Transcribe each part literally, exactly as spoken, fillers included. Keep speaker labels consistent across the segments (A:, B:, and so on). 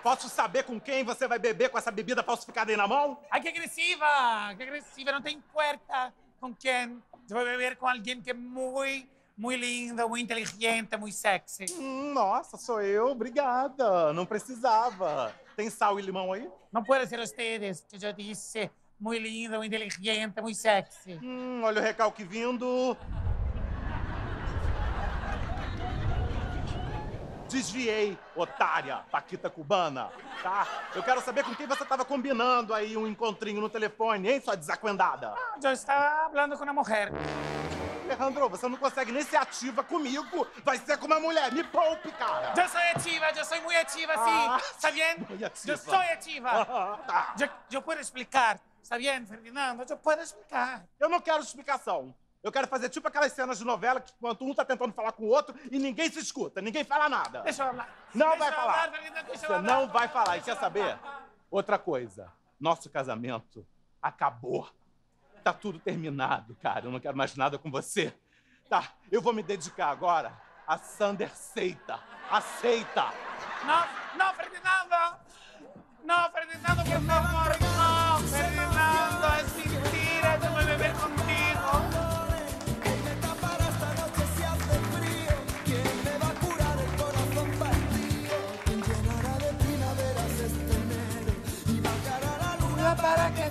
A: Posso saber com quem você vai beber com essa bebida falsificada aí na mão?
B: Ai, que agressiva! Que agressiva, não tem puerta. Com quem? Eu vou beber com alguém que é muito, muito lindo, muito inteligente, muito sexy.
A: Hum, nossa, sou eu. Obrigada. Não precisava. Tem sal e limão aí?
B: Não pode ser ustedes, que eu disse. Muito lindo, muito inteligente, muito sexy.
A: Hum, olha o recalque vindo. Desviei, otária, paquita cubana, tá? Eu quero saber com quem você estava combinando aí um encontrinho no telefone, hein, sua desacuendada?
B: Ah, eu estava falando com uma mulher.
A: Alejandro, você não consegue nem ser ativa comigo, vai ser com uma mulher, me poupe, cara!
B: Eu sou ativa, eu sou muito ativa,
A: Ah,
B: sim, está bien?
A: muy ativa.
B: Eu sou ativa.
A: Ah, tá.
B: Eu, eu posso explicar, está bien, Ferdinando? Eu posso explicar.
A: Eu não quero explicação. Eu quero fazer tipo aquelas cenas de novela que quando um tá tentando falar com o outro e ninguém se escuta, ninguém fala nada.
B: Deixa eu falar.
A: Não
B: Deixa
A: vai
B: eu
A: falar.
B: falar, Ferdinando, deixa eu
A: Você
B: falar.
A: não vai falar. E quer saber? Outra coisa. Nosso casamento acabou. Tá tudo terminado, cara. Eu não quero mais nada com você. Tá, eu vou me dedicar agora a Sander Seita. Aceita!
B: Não, não, Ferdinando. Não, Ferdinando, por favor, não. Ferdinando, é mentira, eu vou beber contigo. Para que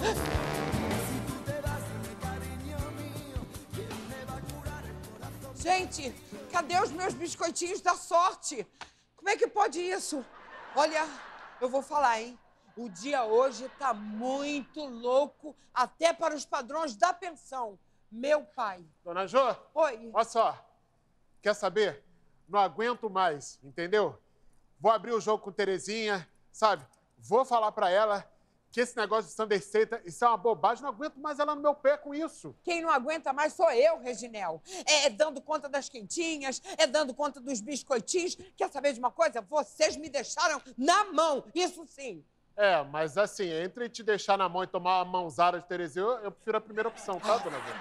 C: Gente, cadê os meus biscoitinhos da sorte? Como é que pode isso? Olha, eu vou falar, hein? O dia hoje tá muito louco, até para os padrões da pensão. Meu pai.
D: Dona Jô?
C: Oi.
D: Olha só. Quer saber? Não aguento mais, entendeu? Vou abrir o jogo com Terezinha, sabe? Vou falar pra ela que esse negócio de Sander Seita, isso é uma bobagem. Não aguento mais ela no meu pé com isso.
C: Quem não aguenta mais sou eu, Reginel. É, é dando conta das quentinhas, é dando conta dos biscoitinhos. Quer saber de uma coisa? Vocês me deixaram na mão, isso sim.
D: É, mas assim, entre te deixar na mão e tomar uma mãozada de Terezinha, eu, eu prefiro a primeira opção, tá, dona Jô?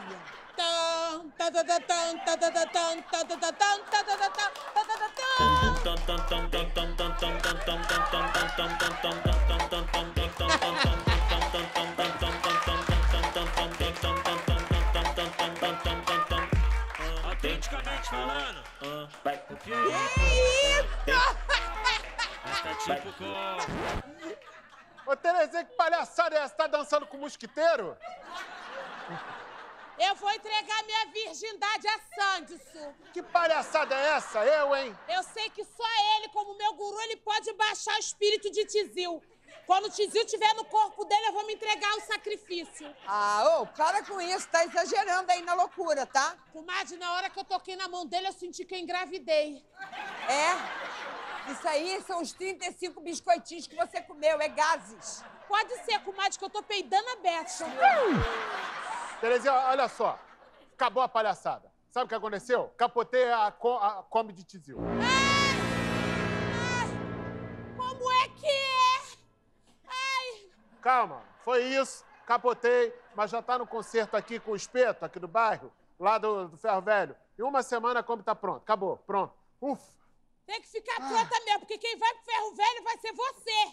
E: Autenticamente falando, vai. Tipo com...
D: Ô, Terezinha, que palhaçada é essa? Tá dançando com o mosquiteiro?
F: Eu vou entregar minha virgindade a Sanderson.
D: Que palhaçada é essa? Eu, hein?
F: Eu sei que só ele, como meu guru, ele pode baixar o espírito de Tizil. Quando o Tizil estiver no corpo dele, eu vou me entregar ao sacrifício.
C: Ah, ô, para com isso, tá exagerando aí na loucura, tá?
F: Comadre, na hora que eu toquei na mão dele, eu senti que eu engravidei.
C: É? Isso aí são os trinta e cinco biscoitinhos que você comeu, é gases.
F: Pode ser, comadre, que eu tô peidando a Bessa.
D: Terezinha, olha só. Acabou a palhaçada. Sabe o que aconteceu? Capotei a, co a Kombi de Tizil.
F: Ai! Ai! Como é que é? Ai!
D: Calma, foi isso. Capotei, mas já tá no concerto aqui com o Espeto, aqui do bairro, lá do, do Ferro Velho. Em uma semana a Kombi tá pronta. Acabou, pronto. Ufa.
F: Tem que ficar pronta mesmo, porque quem vai pro Ferro Velho vai ser você.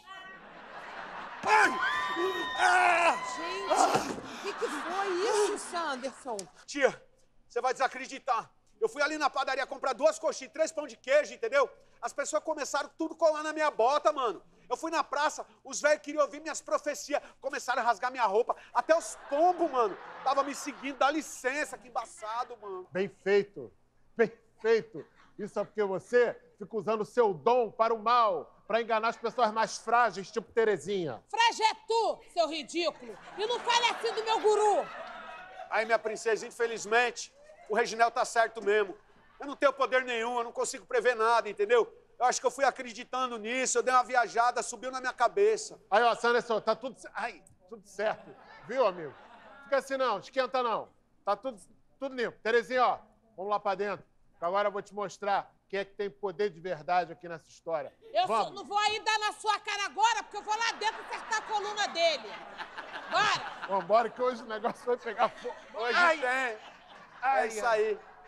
C: Ai! Ah! Gente, o que, que foi isso, Sanderson?
G: Tia, você vai desacreditar. Eu fui ali na padaria comprar duas coxinhas, três pão de queijo, entendeu? As pessoas começaram tudo colar na minha bota, mano. Eu fui na praça, os velhos queriam ouvir minhas profecias, começaram a rasgar minha roupa. Até os pombos, mano, tava me seguindo. Dá licença, que embaçado, mano.
D: Bem feito, bem feito. Isso é porque você fica usando o seu dom para o mal, para enganar as pessoas mais frágeis, tipo Terezinha.
F: Frágil é tu, seu ridículo. E não fale assim do meu guru.
G: Aí, minha princesa, infelizmente, o Reginel tá certo mesmo. Eu não tenho poder nenhum, eu não consigo prever nada, entendeu? Eu acho que eu fui acreditando nisso, eu dei uma viajada, subiu na minha cabeça.
D: Aí, ó, Sanderson, tá tudo... Ai, tudo certo. Viu, amigo? Fica assim não, esquenta não. Tá tudo, tudo limpo. Terezinha, ó, vamos lá pra dentro. Que agora eu vou te mostrar quem é que tem poder de verdade aqui nessa história.
F: Eu
D: Vamos.
F: só não vou aí dar na sua cara agora, porque eu vou lá dentro acertar a coluna dele. Bora!
D: Vambora que hoje o negócio vai pegar fogo.
G: Hoje
D: Ai.
G: tem.
D: Ai,
G: É isso aí.